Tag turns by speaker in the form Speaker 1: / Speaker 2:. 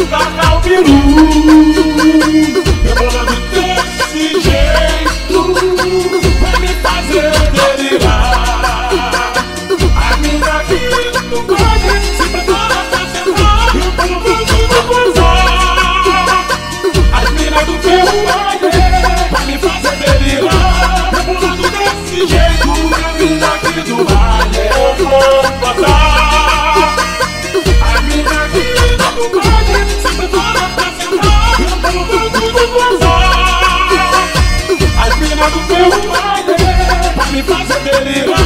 Speaker 1: tacar o peru, rebolando desse jeito, vai me fazer delirar. A mina que não pode se prepara pra sentar, rebolando no gozar. As minas do ferro vai me fazer delirar, rebolando desse jeito. A mina aqui do baile eu vou passar. A mina aqui do baile se prepara pra sentar, rebolando no gozar. As minas do ferro vai me fazer delirar.